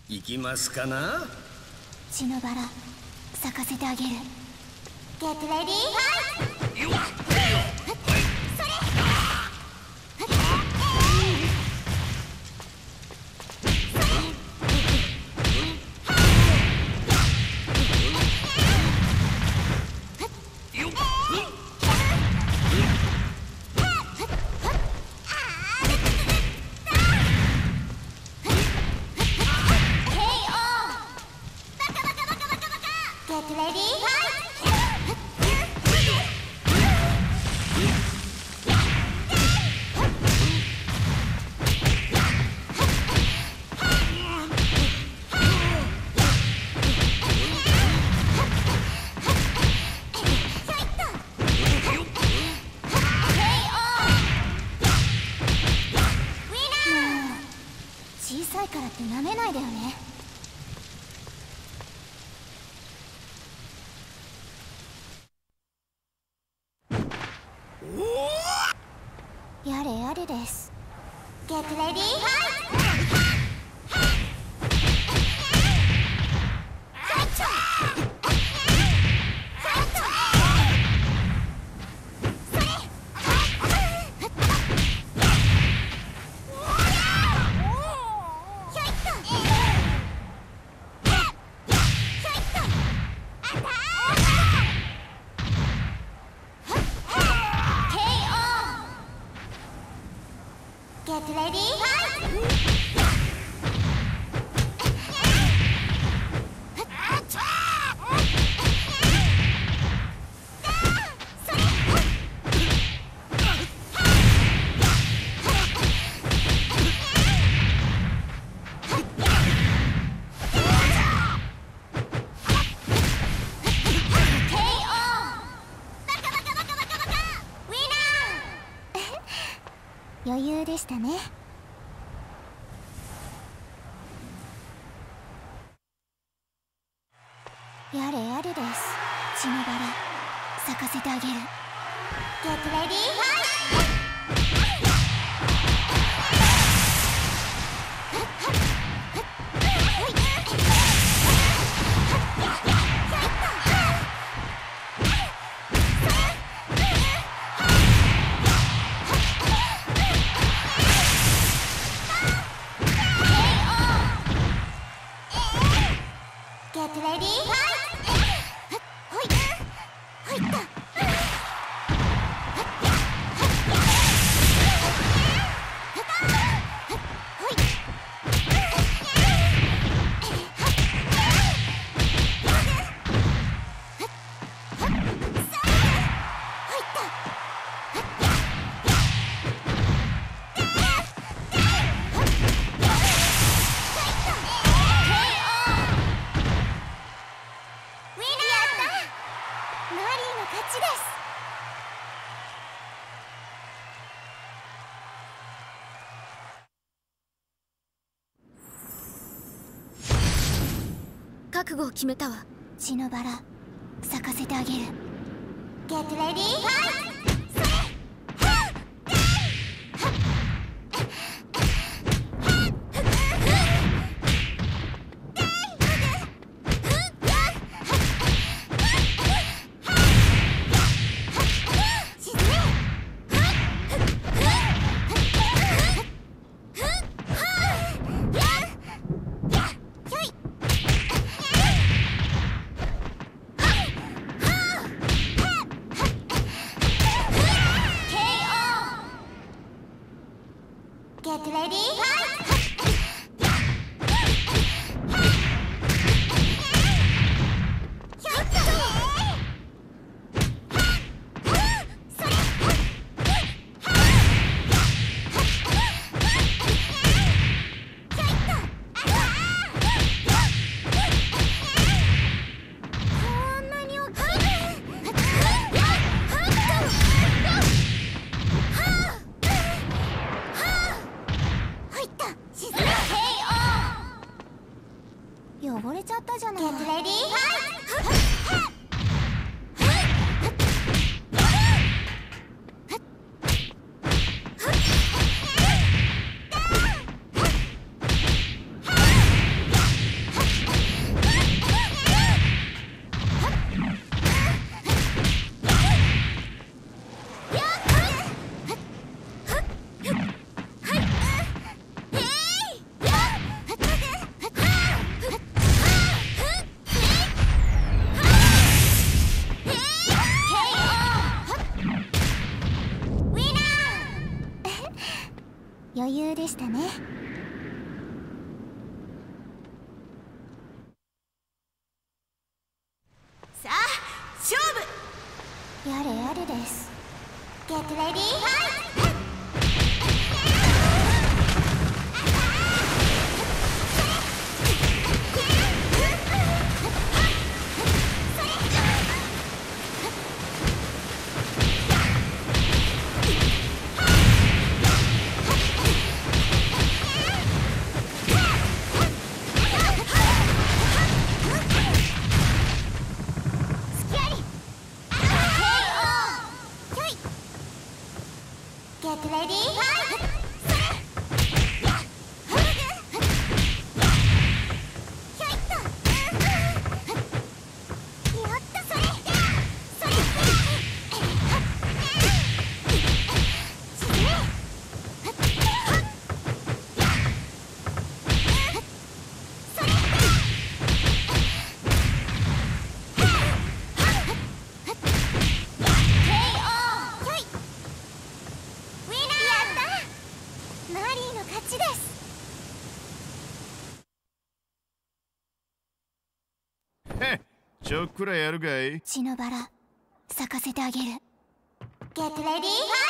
行きますかな。 血のバラ咲かせてあげる。ゲットレディーファイト。小さいからって舐めないでよね。やれやれです。ゲットレディーファイト。Get ready, fight! 余裕でしたね。やれやれです。血のバラ咲かせてあげる。ゲットレディーファイト。Get ready, fight! ほいほいっと。覚悟を決めたわ。血のバラ咲かせてあげる。ゲットレディーファイト。Get ready, fight! こ余裕でしたね。 さあ勝負。 やれやれです。 Get ready, fight! ちょっくらやるかい。 血のバラ咲かせてあげる。 Get ready, fight!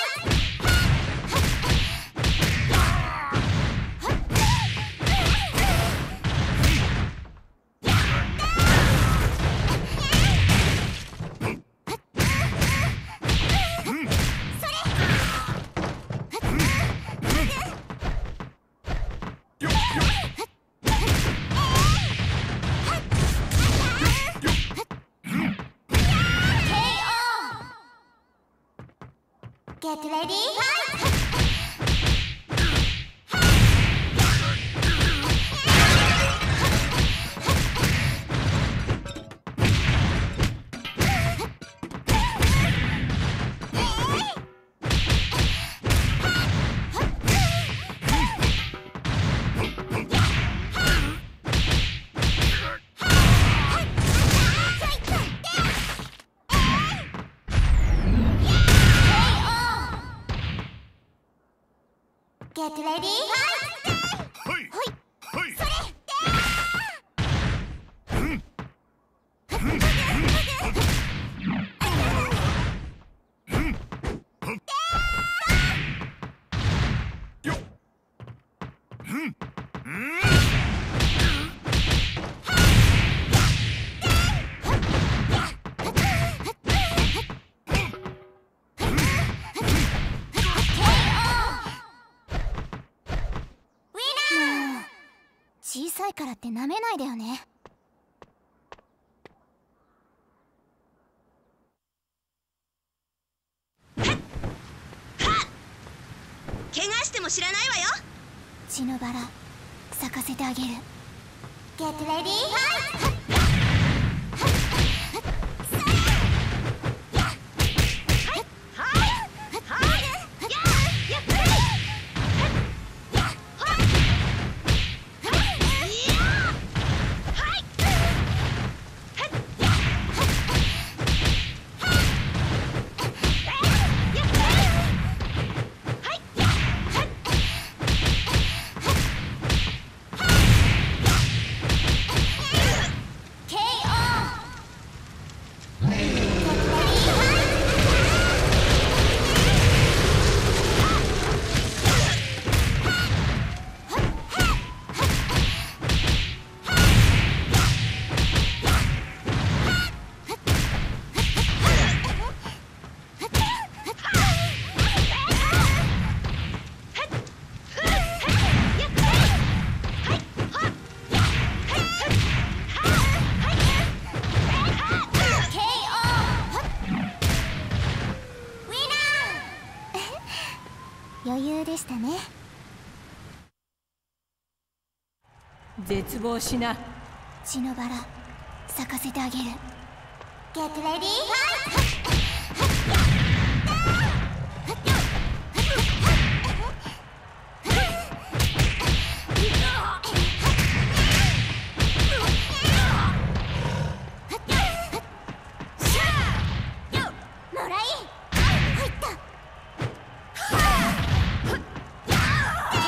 Get ready, fight! 小さいからって舐めないでよね。 怪我しても知らないわよ。 血のバラ咲かせてあげる。 Get ready, fight! 余裕でしたね。 絶望しな。 血のバラ咲かせてあげる。 Get ready, fight! もらい入った。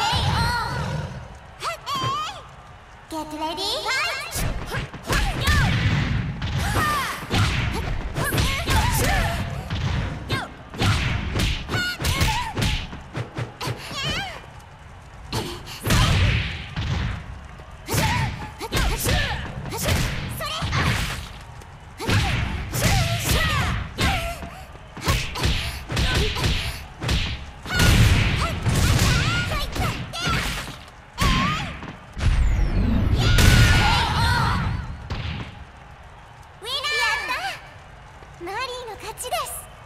ちです。